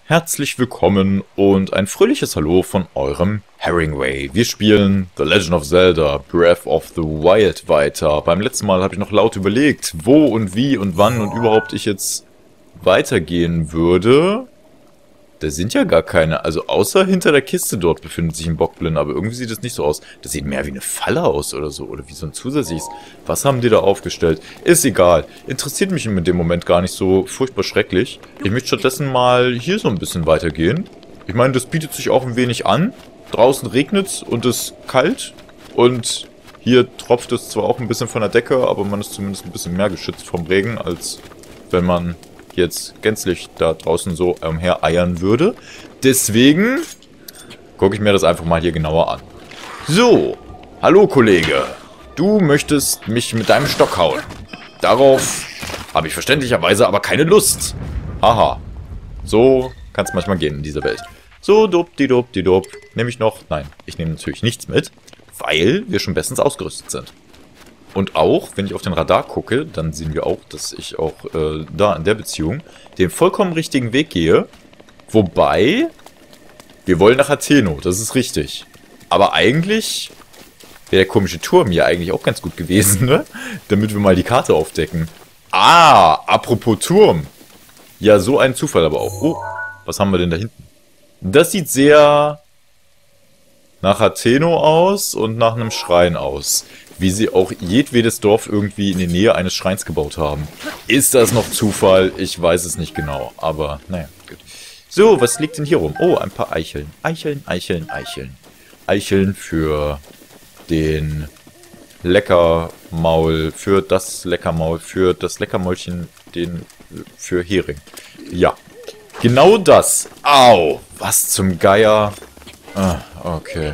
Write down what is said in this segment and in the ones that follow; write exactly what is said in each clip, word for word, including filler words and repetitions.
Herzlich willkommen und ein fröhliches Hallo von eurem Herringway. Wir spielen The Legend of Zelda Breath of the Wild weiter. Beim letzten Mal habe ich noch laut überlegt, wo und wie und wann und überhaupt ich jetzt weitergehen würde. Da sind ja gar keine, also außer hinter der Kiste dort befindet sich ein Bockblin, aber irgendwie sieht es nicht so aus. Das sieht mehr wie eine Falle aus oder so, oder wie so ein zusätzliches. Was haben die da aufgestellt? Ist egal. Interessiert mich in dem Moment gar nicht so furchtbar schrecklich. Ich möchte stattdessen mal hier so ein bisschen weitergehen. Ich meine, das bietet sich auch ein wenig an. Draußen regnet es und es ist kalt. Und hier tropft es zwar auch ein bisschen von der Decke, aber man ist zumindest ein bisschen mehr geschützt vom Regen, als wenn man jetzt gänzlich da draußen so umher eiern würde. Deswegen gucke ich mir das einfach mal hier genauer an. So, hallo Kollege. Du möchtest mich mit deinem Stock hauen. Darauf habe ich verständlicherweise aber keine Lust. Haha. So kann es manchmal gehen in dieser Welt. So, dupdidup-didup. Nehme ich noch? Nein, ich nehme natürlich nichts mit, weil wir schon bestens ausgerüstet sind. Und auch, wenn ich auf den Radar gucke, dann sehen wir auch, dass ich auch äh, da in der Beziehung den vollkommen richtigen Weg gehe. Wobei, wir wollen nach Atheno, das ist richtig. Aber eigentlich wäre der komische Turm ja eigentlich auch ganz gut gewesen, ne? Damit wir mal die Karte aufdecken. Ah, apropos Turm. Ja, so ein Zufall aber auch. Oh, was haben wir denn da hinten? Das sieht sehr nach Atheno aus und nach einem Schrein aus. Wie sie auch jedwedes Dorf irgendwie in der Nähe eines Schreins gebaut haben. Ist das noch Zufall? Ich weiß es nicht genau. Aber, naja, gut. So, was liegt denn hier rum? Oh, ein paar Eicheln. Eicheln, Eicheln, Eicheln. Eicheln für den Leckermaul, für das Leckermaul, für das Leckermäulchen, den für Hering. Ja, genau das. Au, was zum Geier. Ah, okay.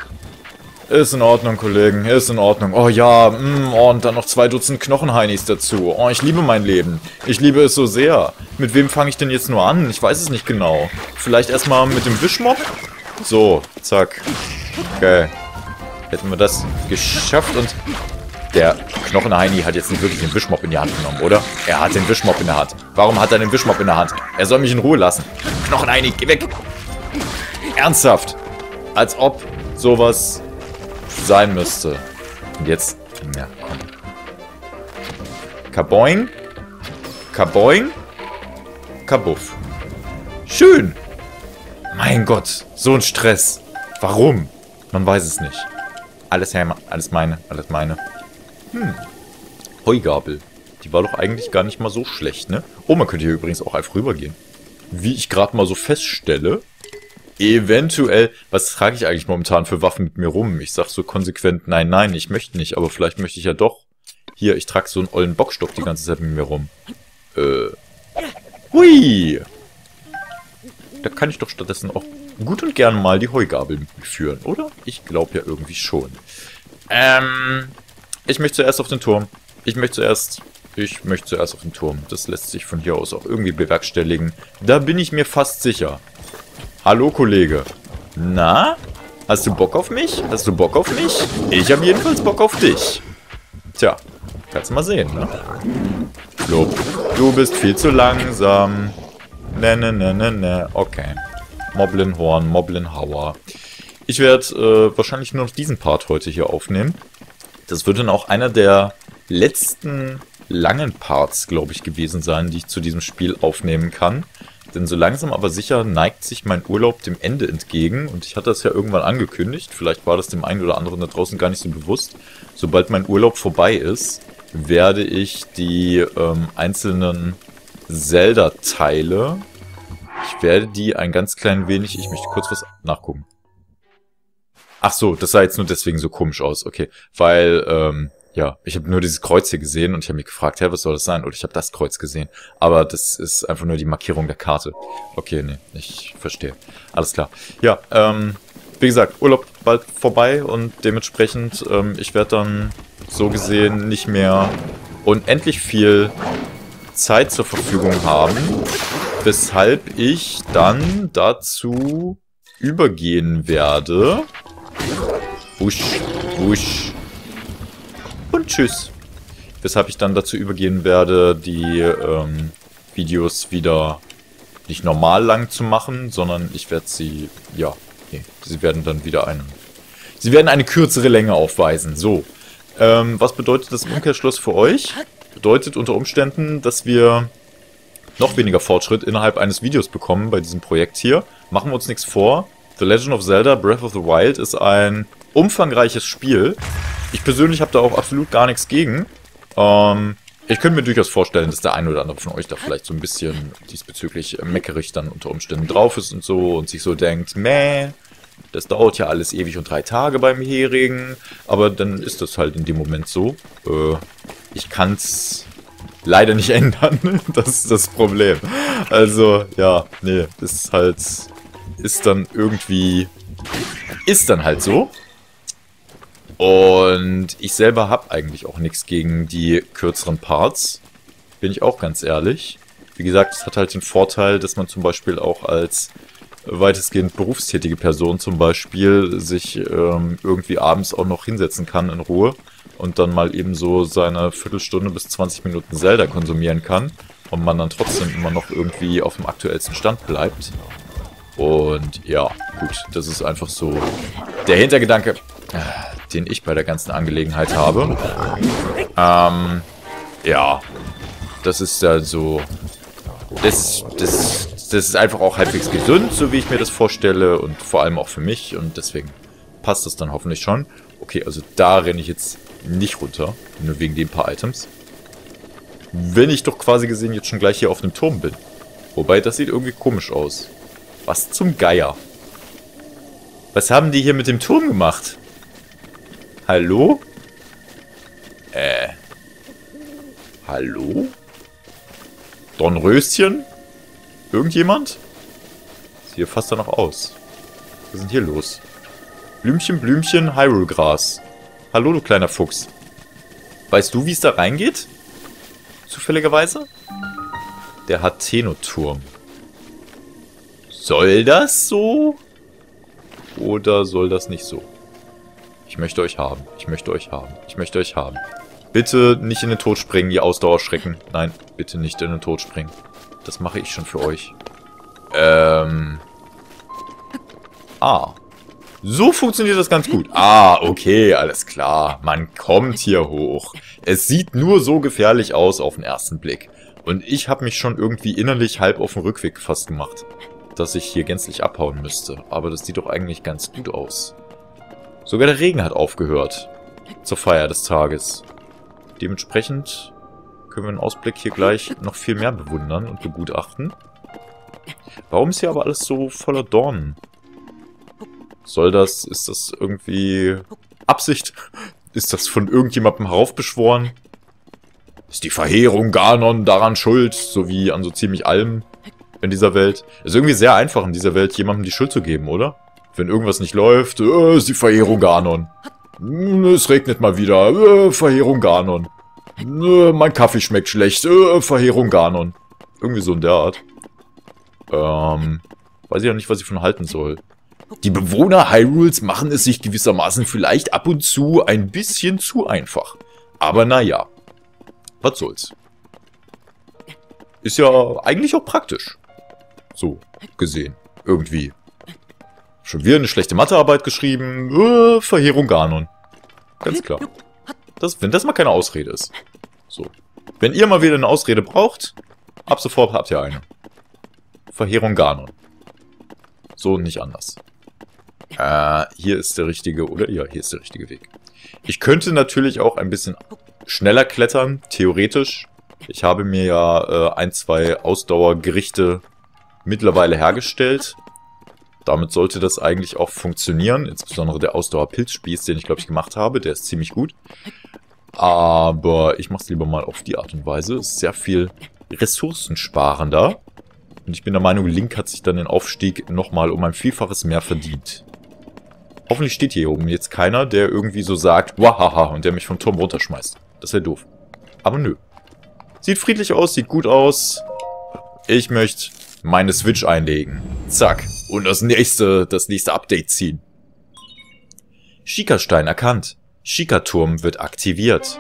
Ist in Ordnung, Kollegen, ist in Ordnung. Oh ja, mm, oh, und dann noch zwei Dutzend Knochenheinis dazu. Oh, ich liebe mein Leben. Ich liebe es so sehr. Mit wem fange ich denn jetzt nur an? Ich weiß es nicht genau. Vielleicht erstmal mit dem Wischmopp? So, zack. Okay. Hätten wir das geschafft und der Knochenheini hat jetzt nicht wirklich den Wischmopp in die Hand genommen, oder? Er hat den Wischmopp in der Hand. Warum hat er den Wischmopp in der Hand? Er soll mich in Ruhe lassen. Knochenheini, geh weg. Ernsthaft. Als ob sowas sein müsste. Und jetzt, ja, komm. Kaboing. Kaboing. Kabuff. Schön. Mein Gott, so ein Stress. Warum? Man weiß es nicht. Alles her, alles meine, alles meine. Hm. Heugabel. Die war doch eigentlich gar nicht mal so schlecht, ne? Oh, man könnte hier übrigens auch einfach rübergehen. Wie ich gerade mal so feststelle, eventuell, was trage ich eigentlich momentan für Waffen mit mir rum? Ich sag so konsequent, nein, nein, ich möchte nicht, aber vielleicht möchte ich ja doch. Hier, ich trage so einen ollen Bockstock die ganze Zeit mit mir rum. Äh. Hui! Da kann ich doch stattdessen auch gut und gerne mal die Heugabel mitführen, oder? Ich glaube ja irgendwie schon. Ähm, ich möchte zuerst auf den Turm. Ich möchte zuerst, ich möchte zuerst auf den Turm. Das lässt sich von hier aus auch irgendwie bewerkstelligen. Da bin ich mir fast sicher. Hallo, Kollege. Na? Hast du Bock auf mich? Hast du Bock auf mich? Ich habe jedenfalls Bock auf dich. Tja, kannst du mal sehen, ne? Flop. Du bist viel zu langsam. Ne, ne, ne, ne, ne. Okay. Moblinhorn, Moblinhauer. Ich werde äh, wahrscheinlich nur noch diesen Part heute hier aufnehmen. Das wird dann auch einer der letzten langen Parts, glaube ich, gewesen sein, die ich zu diesem Spiel aufnehmen kann. Denn so langsam aber sicher neigt sich mein Urlaub dem Ende entgegen. Und ich hatte das ja irgendwann angekündigt. Vielleicht war das dem einen oder anderen da draußen gar nicht so bewusst. Sobald mein Urlaub vorbei ist, werde ich die ähm, einzelnen Zelda-Teile, ich werde die ein ganz klein wenig, ich möchte kurz was nachgucken. Ach so, das sah jetzt nur deswegen so komisch aus. Okay, weil, ähm, ja, ich habe nur dieses Kreuz hier gesehen und ich habe mich gefragt, hä, was soll das sein? Oder ich habe das Kreuz gesehen. Aber das ist einfach nur die Markierung der Karte. Okay, nee, ich verstehe. Alles klar. Ja, ähm, wie gesagt, Urlaub bald vorbei und dementsprechend, ähm, ich werde dann so gesehen nicht mehr unendlich viel Zeit zur Verfügung haben, weshalb ich dann dazu übergehen werde. Wusch, wusch. Und tschüss. Weshalb ich dann dazu übergehen werde, die ähm, Videos wieder nicht normal lang zu machen, sondern ich werde sie, ja, nee, sie werden dann wieder einen, sie werden eine kürzere Länge aufweisen. So, ähm, was bedeutet das im Umkehrschluss für euch? Bedeutet unter Umständen, dass wir noch weniger Fortschritt innerhalb eines Videos bekommen bei diesem Projekt hier. Machen wir uns nichts vor. The Legend of Zelda Breath of the Wild ist ein umfangreiches Spiel. Ich persönlich habe da auch absolut gar nichts gegen. Ähm, ich könnte mir durchaus vorstellen, dass der eine oder andere von euch da vielleicht so ein bisschen diesbezüglich meckerig dann unter Umständen drauf ist und so und sich so denkt, meh, das dauert ja alles ewig und drei Tage beim Herigen. Aber dann ist das halt in dem Moment so. Äh, ich kann es leider nicht ändern. Das ist das Problem. Also, ja, nee, das ist halt, ist dann irgendwie, ist dann halt so. Und ich selber habe eigentlich auch nichts gegen die kürzeren Parts. Bin ich auch ganz ehrlich. Wie gesagt, es hat halt den Vorteil, dass man zum Beispiel auch als weitestgehend berufstätige Person zum Beispiel sich ähm, irgendwie abends auch noch hinsetzen kann in Ruhe und dann mal eben so seine Viertelstunde bis zwanzig Minuten Zelda konsumieren kann und man dann trotzdem immer noch irgendwie auf dem aktuellsten Stand bleibt. Und ja, gut, das ist einfach so der Hintergedanke, den ich bei der ganzen Angelegenheit habe. Ähm, ja, das ist ja so, das, das, das ist einfach auch halbwegs gesund, so wie ich mir das vorstelle und vor allem auch für mich und deswegen passt das dann hoffentlich schon. Okay, also da renne ich jetzt nicht runter, nur wegen den paar Items. Wenn ich doch quasi gesehen jetzt schon gleich hier auf dem Turm bin. Wobei, das sieht irgendwie komisch aus. Was zum Geier? Was haben die hier mit dem Turm gemacht? Hallo? Äh. Hallo? Dornröschen? Irgendjemand? Sieht hier fast danach aus. Was ist denn hier los? Blümchen, Blümchen, Hyrule-Gras. Hallo, du kleiner Fuchs. Weißt du, wie es da reingeht? Zufälligerweise? Der Hateno-Turm. Soll das so? Oder soll das nicht so? Ich möchte euch haben. Ich möchte euch haben. Ich möchte euch haben. Bitte nicht in den Tod springen, ihr Ausdauerschrecken. Nein, bitte nicht in den Tod springen. Das mache ich schon für euch. Ähm. Ah. So funktioniert das ganz gut. Ah, okay, alles klar. Man kommt hier hoch. Es sieht nur so gefährlich aus auf den ersten Blick. Und ich habe mich schon irgendwie innerlich halb auf den Rückweg fast gemacht, dass ich hier gänzlich abhauen müsste. Aber das sieht doch eigentlich ganz gut aus. Sogar der Regen hat aufgehört. Zur Feier des Tages. Dementsprechend können wir den Ausblick hier gleich noch viel mehr bewundern und begutachten. Warum ist hier aber alles so voller Dornen? Soll das, ist das irgendwie Absicht? Ist das von irgendjemandem heraufbeschworen? Ist die Verheerung Ganon daran schuld, so wie an so ziemlich allem in dieser Welt? Ist irgendwie sehr einfach in dieser Welt, jemandem die Schuld zu geben, oder? Wenn irgendwas nicht läuft, äh, ist die Verheerung Ganon. Es regnet mal wieder, äh, Verheerung Ganon. Äh, mein Kaffee schmeckt schlecht, äh, Verheerung Ganon. Irgendwie so in der Art. Ähm, weiß ich ja nicht, was ich von halten soll. Die Bewohner Hyrules machen es sich gewissermaßen vielleicht ab und zu ein bisschen zu einfach. Aber naja, was soll's. Ist ja eigentlich auch praktisch. So, gesehen. Irgendwie. Schon wieder eine schlechte Mathearbeit geschrieben. Äh, Verheerung Ganon. Ganz klar. Das, wenn das mal keine Ausrede ist. So. Wenn ihr mal wieder eine Ausrede braucht, ab sofort habt ihr eine. Verheerung Ganon. So und nicht anders. Äh, hier ist der richtige, oder? Ja, hier ist der richtige Weg. Ich könnte natürlich auch ein bisschen schneller klettern, theoretisch. Ich habe mir ja äh, ein, zwei Ausdauergerichte mittlerweile hergestellt. Damit sollte das eigentlich auch funktionieren. Insbesondere der Ausdauerpilzspieß, den ich, glaube ich, gemacht habe. Der ist ziemlich gut. Aber ich mache es lieber mal auf die Art und Weise. Ist sehr viel ressourcensparender. Und ich bin der Meinung, Link hat sich dann den Aufstieg nochmal um ein Vielfaches mehr verdient. Hoffentlich steht hier oben jetzt keiner, der irgendwie so sagt, wahaha, und der mich vom Turm runterschmeißt. Das wäre doof. Aber nö. Sieht friedlich aus, sieht gut aus. Ich möchte meine Switch einlegen. Zack. Und das nächste, das nächste Update ziehen. Sheikah-Stein erkannt. Sheikah-Turm wird aktiviert.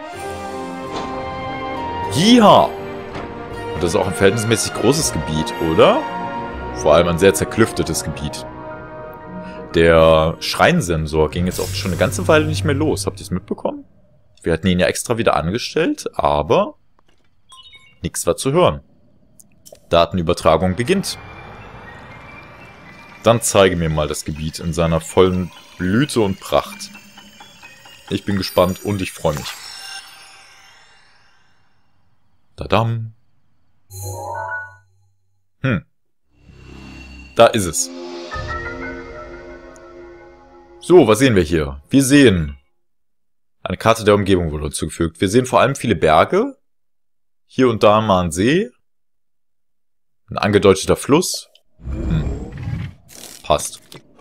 Jiha! Und das ist auch ein verhältnismäßig großes Gebiet, oder? Vor allem ein sehr zerklüftetes Gebiet. Der Schreinsensor ging jetzt auch schon eine ganze Weile nicht mehr los. Habt ihr es mitbekommen? Wir hatten ihn ja extra wieder angestellt, aber nichts war zu hören. Datenübertragung beginnt. Dann zeige mir mal das Gebiet in seiner vollen Blüte und Pracht. Ich bin gespannt und ich freue mich. Tadam. Hm. Da ist es. So, was sehen wir hier? Wir sehen... Eine Karte der Umgebung wurde hinzugefügt. Wir sehen vor allem viele Berge. Hier und da mal ein See. Ein angedeuteter Fluss. Hm. Passt.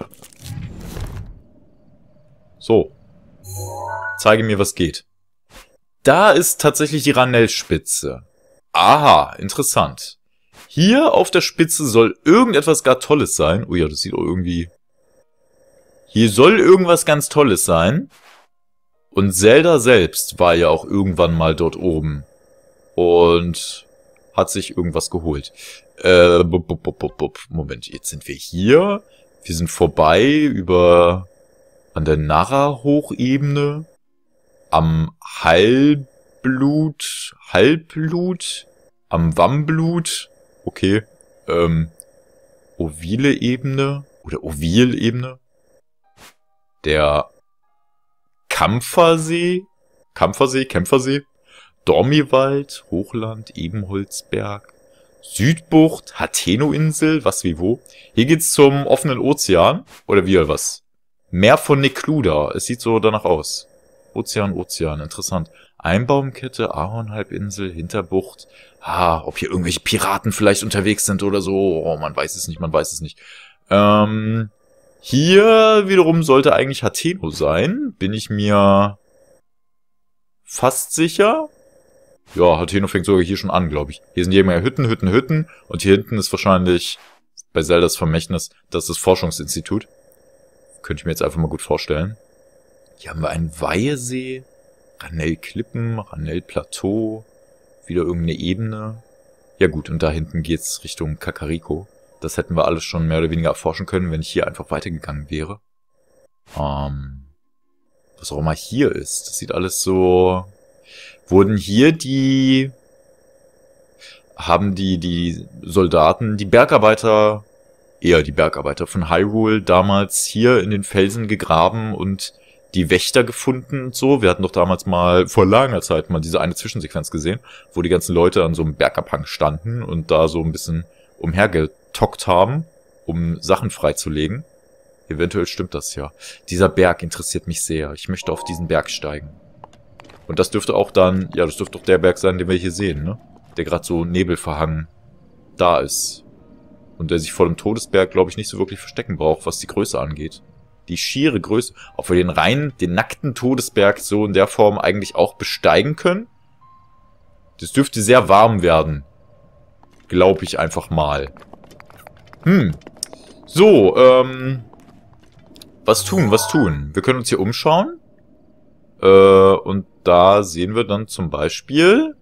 So. Zeige mir, was geht. Da ist tatsächlich die Ranellspitze. Aha, interessant. Hier auf der Spitze soll irgendetwas gar Tolles sein. Oh ja, das sieht auch irgendwie... Hier soll irgendwas ganz Tolles sein. Und Zelda selbst war ja auch irgendwann mal dort oben. Und hat sich irgendwas geholt. Äh, bup, bup, bup, bup, bup. Moment, jetzt sind wir hier. Wir sind vorbei über... an der Narra-Hochebene. Am Halbblut... Halbblut? Am Wammblut? Okay. Ähm... Ovile-Ebene? Oder Ovil-Ebene? Der Kampfersee, Kampfersee, Kämpfersee, Dormiwald, Hochland, Ebenholzberg, Südbucht, Hateno-Insel, was wie wo. Hier geht's zum offenen Ozean, oder wie, was? Meer von Nekluda, es sieht so danach aus. Ozean, Ozean, interessant. Einbaumkette, Ahornhalbinsel, Hinterbucht. Ah, ob hier irgendwelche Piraten vielleicht unterwegs sind oder so. Oh, man weiß es nicht, man weiß es nicht. Ähm... Hier wiederum sollte eigentlich Hateno sein. Bin ich mir fast sicher. Ja, Hateno fängt sogar hier schon an, glaube ich. Hier sind jede Menge Hütten, Hütten, Hütten. Und hier hinten ist wahrscheinlich bei Zeldas Vermächtnis, das ist das Forschungsinstitut. Könnte ich mir jetzt einfach mal gut vorstellen. Hier haben wir einen Weihesee. Ranell-Klippen, Ranell-Plateau. Wieder irgendeine Ebene. Ja gut, und da hinten geht's Richtung Kakariko. Das hätten wir alles schon mehr oder weniger erforschen können, wenn ich hier einfach weitergegangen wäre. Ähm, was auch immer hier ist. Das sieht alles so... Wurden hier die... Haben die, die Soldaten, die Bergarbeiter... Eher die Bergarbeiter von Hyrule damals hier in den Felsen gegraben und die Wächter gefunden und so. Wir hatten doch damals mal, vor langer Zeit, mal diese eine Zwischensequenz gesehen, wo die ganzen Leute an so einem Bergabhang standen und da so ein bisschen umhergetockt haben, um Sachen freizulegen. Eventuell stimmt das ja. Dieser Berg interessiert mich sehr. Ich möchte auf diesen Berg steigen. Und das dürfte auch dann, ja, das dürfte doch der Berg sein, den wir hier sehen, ne? Der gerade so nebelverhangen da ist. Und der sich vor dem Todesberg, glaube ich, nicht so wirklich verstecken braucht, was die Größe angeht. Die schiere Größe, ob wir den reinen, den nackten Todesberg so in der Form eigentlich auch besteigen können. Das dürfte sehr warm werden. Glaube ich einfach mal. Hm. So, ähm... Was tun, was tun? Wir können uns hier umschauen. Äh, und da sehen wir dann zum Beispiel...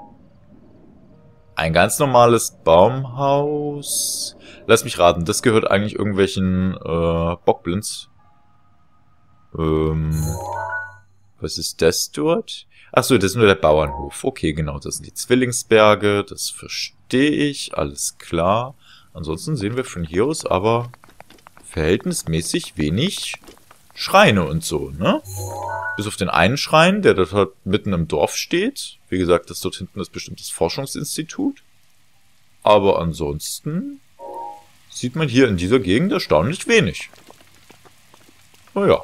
ein ganz normales Baumhaus. Lass mich raten, das gehört eigentlich irgendwelchen äh, Bockblins. Ähm... Was ist das dort? Achso, das ist nur der Bauernhof. Okay, genau, das sind die Zwillingsberge. Das verstehe ich. Alles klar. Ansonsten sehen wir von hier aus aber verhältnismäßig wenig Schreine und so, ne? Bis auf den einen Schrein, der dort halt mitten im Dorf steht. Wie gesagt, das dort hinten ist bestimmt das Forschungsinstitut. Aber ansonsten sieht man hier in dieser Gegend erstaunlich wenig. Naja.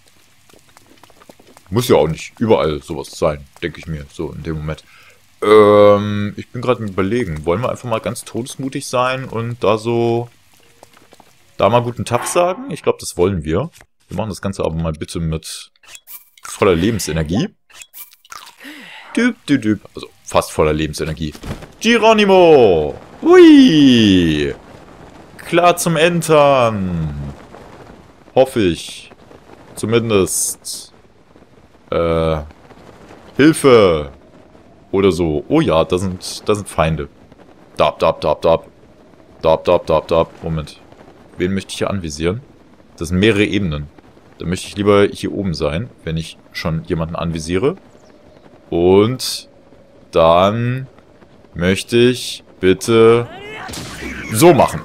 Muss ja auch nicht überall sowas sein, denke ich mir, so in dem Moment. Ähm, ich bin gerade am Überlegen. Wollen wir einfach mal ganz todesmutig sein und da so... Da mal guten Tag sagen? Ich glaube, das wollen wir. Wir machen das Ganze aber mal bitte mit voller Lebensenergie. Düb, düb, düb. Also fast voller Lebensenergie. Geronimo! Hui! Klar zum Entern. Hoffe ich. Zumindest. Äh. Hilfe! Oder so. Oh ja, da sind, da sind Feinde. Dab, dab, dab, dab. Dop, dop, dop, dop. Moment. Wen möchte ich hier anvisieren? Das sind mehrere Ebenen. Da möchte ich lieber hier oben sein, wenn ich schon jemanden anvisiere. Und dann möchte ich bitte so machen.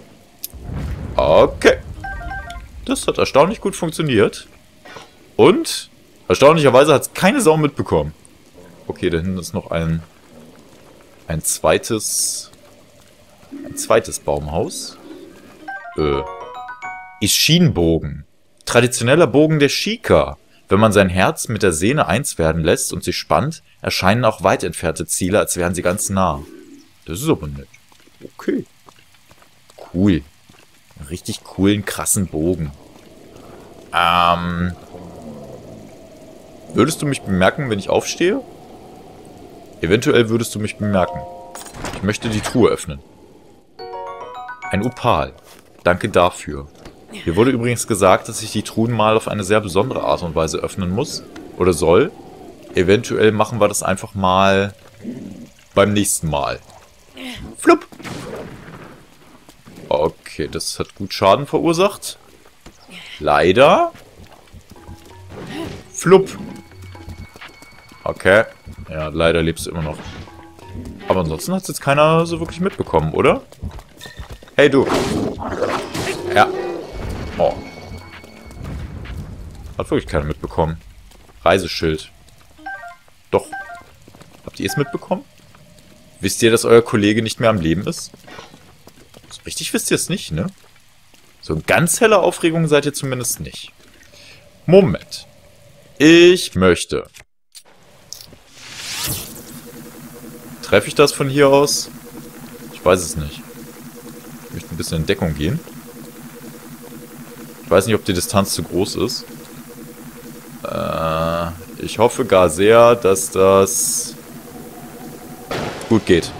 Okay. Das hat erstaunlich gut funktioniert. Und erstaunlicherweise hat es keine Sau mitbekommen. Okay, da hinten ist noch ein ein zweites ein zweites Baumhaus. Äh. Ishin-Bogen. Traditioneller Bogen der Shika. Wenn man sein Herz mit der Sehne eins werden lässt und sich spannt, erscheinen auch weit entfernte Ziele, als wären sie ganz nah. Das ist aber nett. Okay. Cool. Einen richtig coolen, krassen Bogen. Ähm. Würdest du mich bemerken, wenn ich aufstehe? Eventuell würdest du mich bemerken. Ich möchte die Truhe öffnen. Ein Opal. Danke dafür. Hier wurde übrigens gesagt, dass ich die Truhen mal auf eine sehr besondere Art und Weise öffnen muss. Oder soll. Eventuell machen wir das einfach mal beim nächsten Mal. Flupp. Okay, das hat gut Schaden verursacht. Leider. Flupp. Okay. Ja, leider lebst du immer noch. Aber ansonsten hat es jetzt keiner so wirklich mitbekommen, oder? Hey, du. Ja. Oh. Hat wirklich keiner mitbekommen. Reiseschild. Doch. Habt ihr es mitbekommen? Wisst ihr, dass euer Kollege nicht mehr am Leben ist? So richtig wisst ihr es nicht, ne? So in ganz heller Aufregung seid ihr zumindest nicht. Moment. Ich möchte. Treffe ich das von hier aus? Ich weiß es nicht. Ich möchte ein bisschen in Deckung gehen. Ich weiß nicht, ob die Distanz zu groß ist. Äh, ich hoffe gar sehr, dass das gut geht.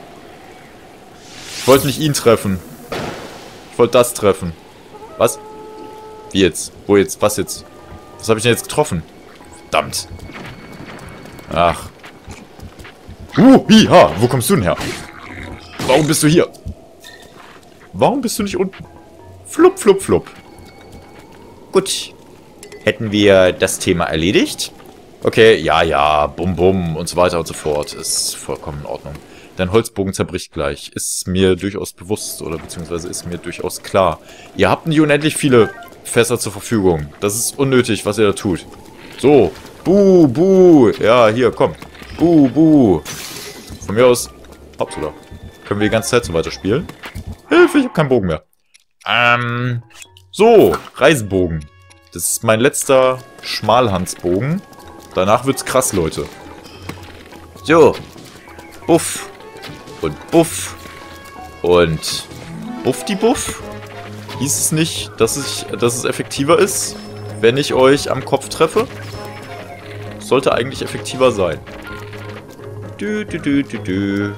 Ich wollte nicht ihn treffen. Ich wollte das treffen. Was? Wie jetzt? Wo jetzt? Was jetzt? Was habe ich denn jetzt getroffen? Verdammt. Ach. Uh, hi, ha, wo kommst du denn her? Warum bist du hier? Warum bist du nicht unten? Flupp, flupp, flupp. Gut. Hätten wir das Thema erledigt? Okay, ja, ja, bum, bum und so weiter und so fort. Ist vollkommen in Ordnung. Dein Holzbogen zerbricht gleich. Ist mir durchaus bewusst oder beziehungsweise ist mir durchaus klar. Ihr habt nicht unendlich viele Fässer zur Verfügung. Das ist unnötig, was ihr da tut. So. Buh, buh. Ja, hier, komm. Buh, buh. Von mir aus. Hauptsache. Können wir die ganze Zeit so weiterspielen? Hilfe, ich habe keinen Bogen mehr. Ähm. So, Reisebogen. Das ist mein letzter Schmalhansbogen. Danach wird's krass, Leute. So. Buff. Und Buff. Und Buff die Buff. Hieß es nicht, dass, ich, dass es effektiver ist, wenn ich euch am Kopf treffe? Sollte eigentlich effektiver sein. Dü, dü, dü, dü, dü.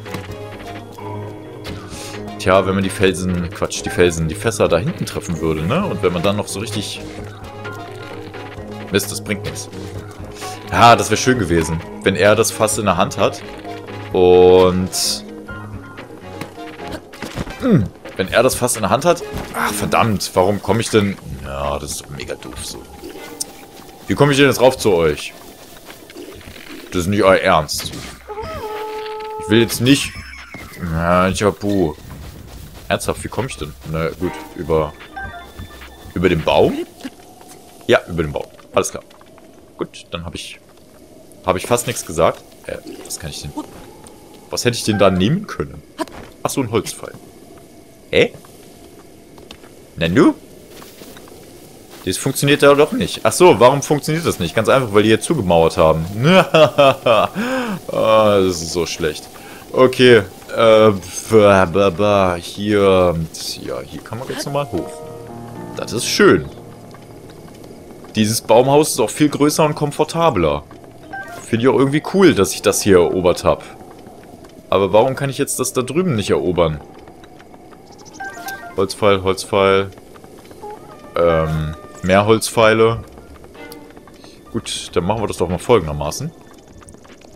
Tja, wenn man die Felsen, Quatsch, die Felsen, die Fässer da hinten treffen würde, ne? Und wenn man dann noch so richtig... Mist, das bringt nichts. Ja, das wäre schön gewesen, wenn er das Fass in der Hand hat. Und... Hm, wenn er das Fass in der Hand hat... Ach, verdammt, warum komme ich denn... Ja, das ist doch mega doof so. Wie komme ich denn jetzt rauf zu euch? Das ist nicht euer Ernst. Ich will jetzt nicht... Ja, ich hab Buh. Ernsthaft, wie komme ich denn? Na gut, über... Über den Baum? Ja, über den Baum. Alles klar. Gut, dann habe ich... Habe ich fast nichts gesagt. Äh, was kann ich denn... Was hätte ich denn da nehmen können? Ach so, ein Holzpfeil. Hä? Nanu? Das funktioniert ja doch nicht. Ach so, warum funktioniert das nicht? Ganz einfach, weil die hier zugemauert haben. Ah, das ist so schlecht. Okay. Äh, hier... Ja, hier kann man jetzt nochmal hoch. Das ist schön. Dieses Baumhaus ist auch viel größer und komfortabler. Finde ich auch irgendwie cool, dass ich das hier erobert habe. Aber warum kann ich jetzt das da drüben nicht erobern? Holzpfeil, Holzpfeil. Ähm, mehr Holzpfeile. Gut, dann machen wir das doch mal folgendermaßen.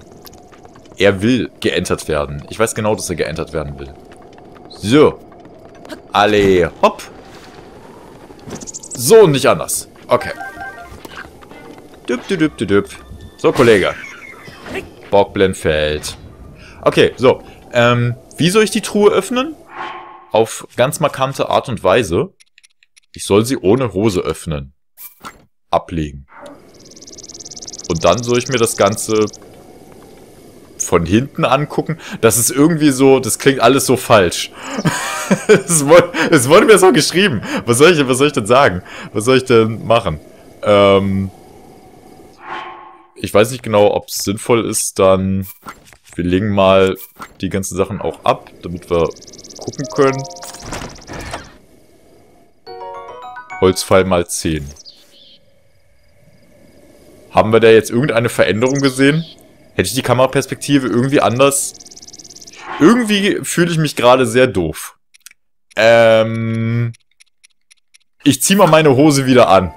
Er will geentert werden. Ich weiß genau, dass er geentert werden will. So. Alle, hopp. So, nicht anders. Okay. Düpp, düpp, düpp, düpp. So, Kollege. Bockblendfeld. Okay, so. Ähm, wie soll ich die Truhe öffnen? Auf ganz markante Art und Weise. Ich soll sie ohne Hose öffnen. Ablegen. Und dann soll ich mir das Ganze von hinten angucken. Das ist irgendwie so, das klingt alles so falsch. Es wurde, es wurde mir so geschrieben. Was soll ich, was soll ich denn sagen? Was soll ich denn machen? Ähm, ich weiß nicht genau, ob es sinnvoll ist, dann... Wir legen mal die ganzen Sachen auch ab, damit wir gucken können. Holzpfeil mal zehn. Haben wir da jetzt irgendeine Veränderung gesehen? Hätte ich die Kameraperspektive irgendwie anders... Irgendwie fühle ich mich gerade sehr doof. Ähm... Ich zieh mal meine Hose wieder an.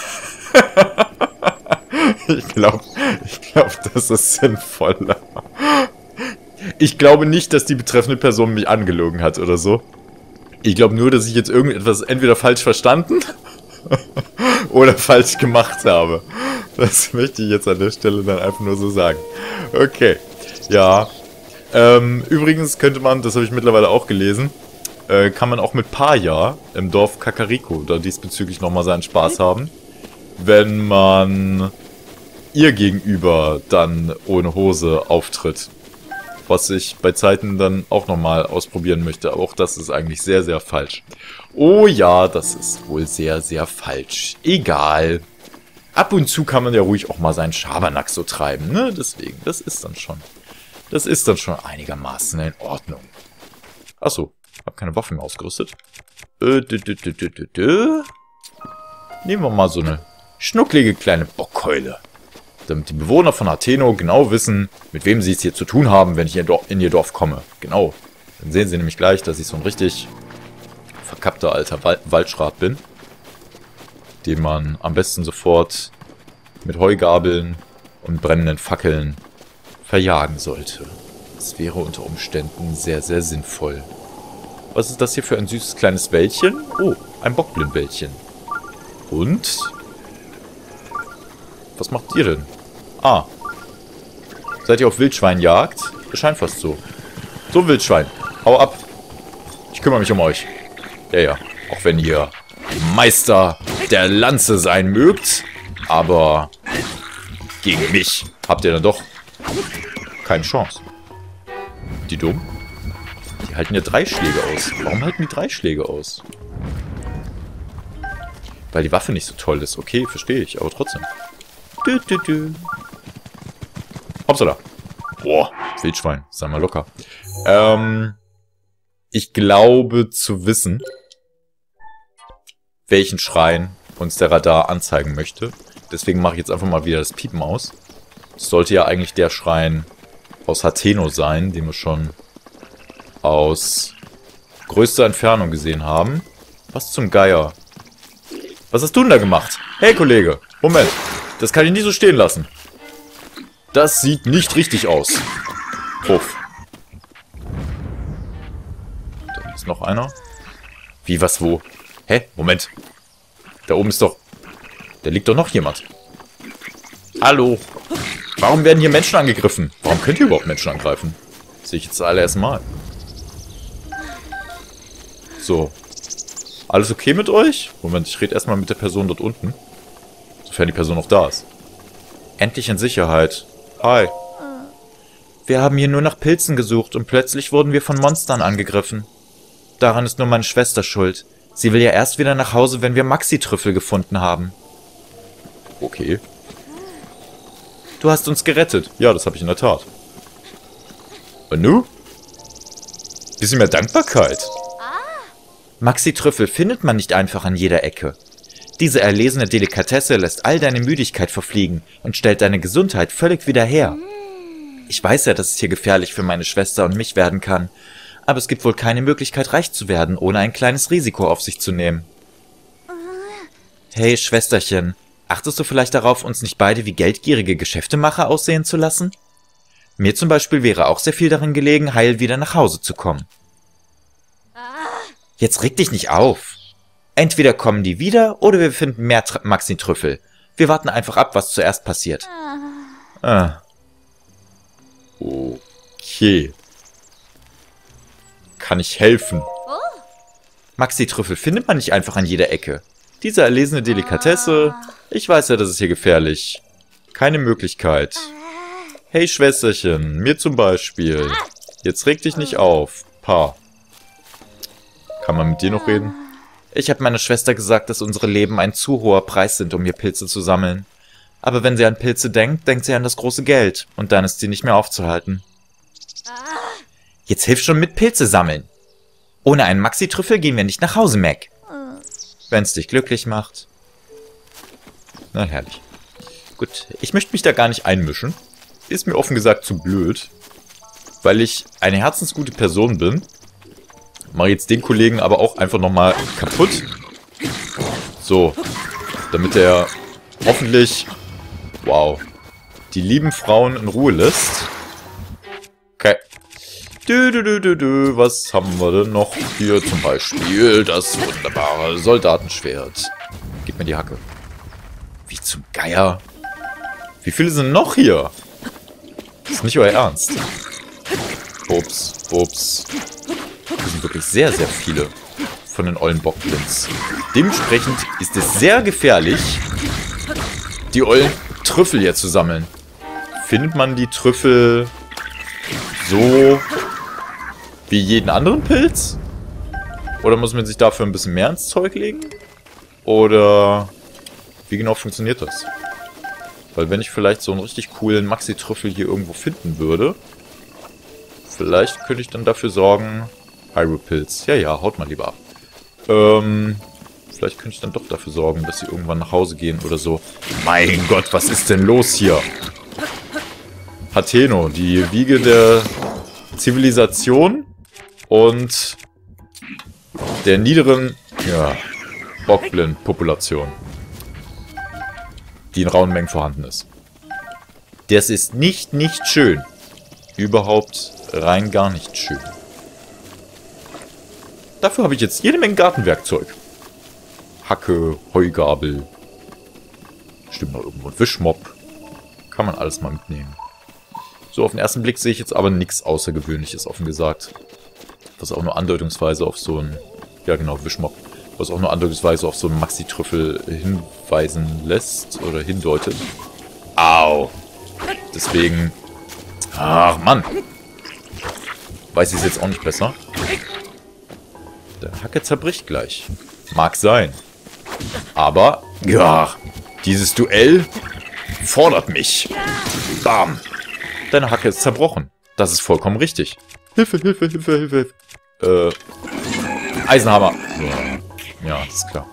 Ich glaube, ich glaube, das ist sinnvoller. Ich glaube nicht, dass die betreffende Person mich angelogen hat oder so. Ich glaube nur, dass ich jetzt irgendetwas entweder falsch verstanden oder falsch gemacht habe. Das möchte ich jetzt an der Stelle dann einfach nur so sagen. Okay, ja. Ähm, übrigens könnte man, das habe ich mittlerweile auch gelesen, äh, kann man auch mit Paya im Dorf Kakariko da diesbezüglich nochmal seinen Spaß haben, wenn man ihr gegenüber dann ohne Hose auftritt. Was ich bei Zeiten dann auch nochmal ausprobieren möchte. Aber auch das ist eigentlich sehr, sehr falsch. Oh ja, das ist wohl sehr, sehr falsch. Egal. Ab und zu kann man ja ruhig auch mal seinen Schabernack so treiben, ne? Deswegen, das ist dann schon... Das ist dann schon einigermaßen in Ordnung. Achso, hab keine Waffen mehr ausgerüstet. Äh, dü, dü, dü, dü, dü, dü. Nehmen wir mal so eine schnucklige kleine Bockkeule. Damit die Bewohner von Atheno genau wissen, mit wem sie es hier zu tun haben, wenn ich in ihr Dorf komme. Genau. Dann sehen sie nämlich gleich, dass ich so ein richtig verkappter alter Wal Waldschrat bin. Den man am besten sofort mit Heugabeln und brennenden Fackeln verjagen sollte. Das wäre unter Umständen sehr, sehr sinnvoll. Was ist das hier für ein süßes kleines Wäldchen? Oh, ein Bockblindwäldchen. Und... Was macht ihr denn? Ah. Seid ihr auf Wildschweinjagd? Das scheint fast so. So, Wildschwein. Hau ab. Ich kümmere mich um euch. Ja, ja. Auch wenn ihr Meister der Lanze sein mögt. Aber gegen mich habt ihr dann doch keine Chance. Die dumm? Die halten ja drei Schläge aus. Warum halten die drei Schläge aus? Weil die Waffe nicht so toll ist. Okay, verstehe ich. Aber trotzdem. Dü, dü, dü. Hoppsala. Boah, Wildschwein. Sei mal locker. Ähm, ich glaube zu wissen, welchen Schrein uns der Radar anzeigen möchte. Deswegen mache ich jetzt einfach mal wieder das Piepen aus. Das sollte ja eigentlich der Schrein aus Atheno sein, den wir schon aus größter Entfernung gesehen haben. Was zum Geier? Was hast du denn da gemacht? Hey, Kollege. Moment. Das kann ich nie so stehen lassen. Das sieht nicht richtig aus. Puff. Da ist noch einer. Wie, was, wo? Hä? Moment. Da oben ist doch... Da liegt doch noch jemand. Hallo. Warum werden hier Menschen angegriffen? Warum könnt ihr überhaupt Menschen angreifen? Das sehe ich jetzt das allererste Mal. So. Alles okay mit euch? Moment, ich rede erstmal mit der Person dort unten. Sofern die Person noch da ist. Endlich in Sicherheit. Hi. Wir haben hier nur nach Pilzen gesucht und plötzlich wurden wir von Monstern angegriffen. Daran ist nur meine Schwester schuld. Sie will ja erst wieder nach Hause, wenn wir Maxi-Trüffel gefunden haben. Okay. Du hast uns gerettet. Ja, das habe ich in der Tat. Und nu? Bisschen mehr Dankbarkeit. Maxi-Trüffel findet man nicht einfach an jeder Ecke. Diese erlesene Delikatesse lässt all deine Müdigkeit verfliegen und stellt deine Gesundheit völlig wieder her. Ich weiß ja, dass es hier gefährlich für meine Schwester und mich werden kann, aber es gibt wohl keine Möglichkeit, reich zu werden, ohne ein kleines Risiko auf sich zu nehmen. Hey, Schwesterchen, achtest du vielleicht darauf, uns nicht beide wie geldgierige Geschäftemacher aussehen zu lassen? Mir zum Beispiel wäre auch sehr viel darin gelegen, heil wieder nach Hause zu kommen. Jetzt reg dich nicht auf. Entweder kommen die wieder oder wir finden mehr Maxi-Trüffel. Wir warten einfach ab, was zuerst passiert. Ah. Okay. Kann ich helfen? Maxi-Trüffel findet man nicht einfach an jeder Ecke. Diese erlesene Delikatesse. Ich weiß ja, das ist hier gefährlich. Keine Möglichkeit. Hey, Schwesterchen. Mir zum Beispiel. Jetzt reg dich nicht auf. Pa. Kann man mit dir noch reden? Ich habe meiner Schwester gesagt, dass unsere Leben ein zu hoher Preis sind, um hier Pilze zu sammeln. Aber wenn sie an Pilze denkt, denkt sie an das große Geld. Und dann ist sie nicht mehr aufzuhalten. Jetzt hilf schon mit Pilze sammeln. Ohne einen Maxi-Trüffel gehen wir nicht nach Hause, Mac. Wenn es dich glücklich macht. Na, herrlich. Gut, ich möchte mich da gar nicht einmischen. Ist mir offen gesagt zu blöd. Weil ich eine herzensgute Person bin. Mache jetzt den Kollegen aber auch einfach nochmal kaputt. So. Damit er hoffentlich, wow, die lieben Frauen in Ruhe lässt. Okay. Du, du, du, du, du. Was haben wir denn noch? Hier zum Beispiel das wunderbare Soldatenschwert. Gib mir die Hacke. Wie zum Geier. Wie viele sind noch hier? Das ist nicht euer Ernst. Ups, ups. Das sind wirklich sehr, sehr viele von den ollen Bockblins. Dementsprechend ist es sehr gefährlich, die ollen Trüffel hier zu sammeln. Findet man die Trüffel so wie jeden anderen Pilz? Oder muss man sich dafür ein bisschen mehr ins Zeug legen? Oder wie genau funktioniert das? Weil wenn ich vielleicht so einen richtig coolen Maxi-Trüffel hier irgendwo finden würde, vielleicht könnte ich dann dafür sorgen... Hyrule-Pilz. Ja, ja, haut mal lieber ab. Ähm, vielleicht könnte ich dann doch dafür sorgen, dass sie irgendwann nach Hause gehen oder so. Mein Gott, was ist denn los hier? Hateno, die Wiege der Zivilisation und der niederen, ja, Bockblind-Population, die in rauen Mengen vorhanden ist. Das ist nicht, nicht schön. Überhaupt rein gar nicht schön. Dafür habe ich jetzt jede Menge Gartenwerkzeug. Hacke, Heugabel. Stimmt noch irgendwo ein Wischmopp. Kann man alles mal mitnehmen. So, auf den ersten Blick sehe ich jetzt aber nichts Außergewöhnliches, offen gesagt. Was auch nur andeutungsweise auf so ein... Ja genau, Wischmopp. Was auch nur andeutungsweise auf so einen Maxi-Trüffel hinweisen lässt oder hindeutet. Au! Deswegen... Ach, Mann! Weiß ich es jetzt auch nicht besser. Der Hacke zerbricht gleich. Mag sein. Aber, ja, dieses Duell fordert mich. Bam. Deine Hacke ist zerbrochen. Das ist vollkommen richtig. Hilfe, Hilfe, Hilfe, Hilfe. Äh, Eisenhammer. Ja, ja, das ist klar.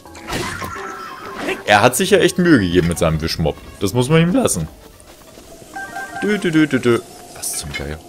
Er hat sich ja echt Mühe gegeben mit seinem Wischmopp. Das muss man ihm lassen. Dü, dü, dü, dü, dü. Was zum Geier?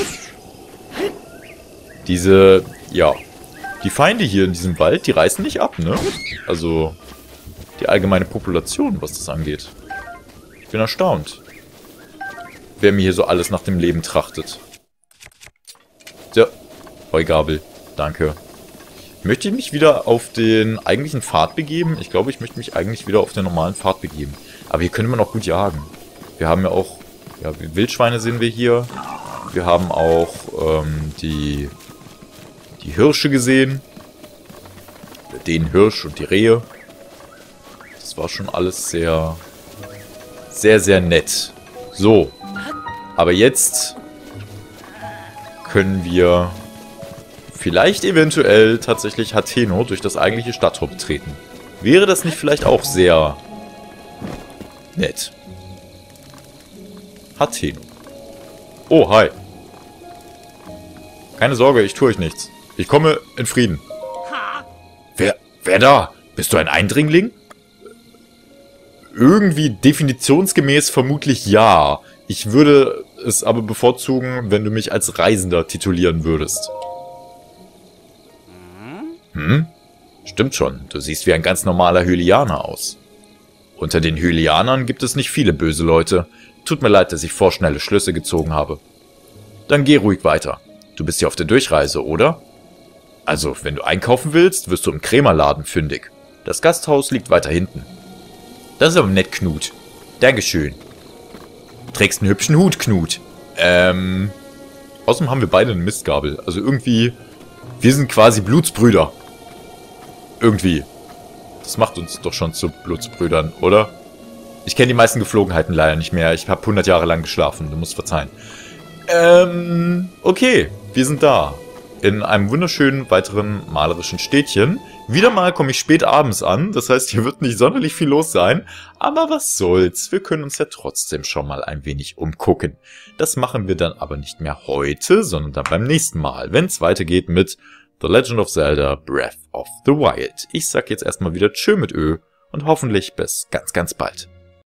Diese, ja... Die Feinde hier in diesem Wald, die reißen nicht ab, ne? Also, die allgemeine Population, was das angeht. Ich bin erstaunt. Wer mir hier so alles nach dem Leben trachtet. So, Heugabel, danke. Möchte ich mich wieder auf den eigentlichen Pfad begeben? Ich glaube, ich möchte mich eigentlich wieder auf den normalen Pfad begeben. Aber hier könnte man auch gut jagen. Wir haben ja auch, ja, Wildschweine sehen wir hier. Wir haben auch, ähm, die... die Hirsche gesehen. Den Hirsch und die Rehe. Das war schon alles sehr, sehr, sehr nett. So. Aber jetzt können wir vielleicht eventuell tatsächlich Hateno durch das eigentliche Stadttor betreten. Wäre das nicht vielleicht auch sehr nett? Hateno. Oh, hi. Keine Sorge, ich tue euch nichts. Ich komme in Frieden. Wer, wer da? Bist du ein Eindringling? Irgendwie definitionsgemäß vermutlich ja. Ich würde es aber bevorzugen, wenn du mich als Reisender titulieren würdest. Hm? Stimmt schon. Du siehst wie ein ganz normaler Hylianer aus. Unter den Hylianern gibt es nicht viele böse Leute. Tut mir leid, dass ich vorschnelle Schlüsse gezogen habe. Dann geh ruhig weiter. Du bist ja auf der Durchreise, oder? Also, wenn du einkaufen willst, wirst du im Krämerladen fündig. Das Gasthaus liegt weiter hinten. Das ist aber nett, Knut. Dankeschön. Trägst einen hübschen Hut, Knut. Ähm... Außerdem haben wir beide eine Mistgabel. Also irgendwie... Wir sind quasi Blutsbrüder. Irgendwie. Das macht uns doch schon zu Blutsbrüdern, oder? Ich kenne die meisten Geflogenheiten leider nicht mehr. Ich habe hundert Jahre lang geschlafen. Du musst verzeihen. Ähm... Okay. Wir sind da. In einem wunderschönen weiteren malerischen Städtchen. Wieder mal komme ich spät abends an. Das heißt, hier wird nicht sonderlich viel los sein. Aber was soll's. Wir können uns ja trotzdem schon mal ein wenig umgucken. Das machen wir dann aber nicht mehr heute, sondern dann beim nächsten Mal, wenn es weitergeht mit The Legend of Zelda Breath of the Wild. Ich sag jetzt erstmal wieder Tschö mit Ö und hoffentlich bis ganz, ganz bald.